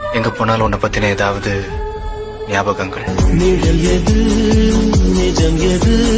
எங்க போனாலும் உன்னை பத்தின ஏதாவது ஞாபகங்கள். நிழல் எது நிஜம் எது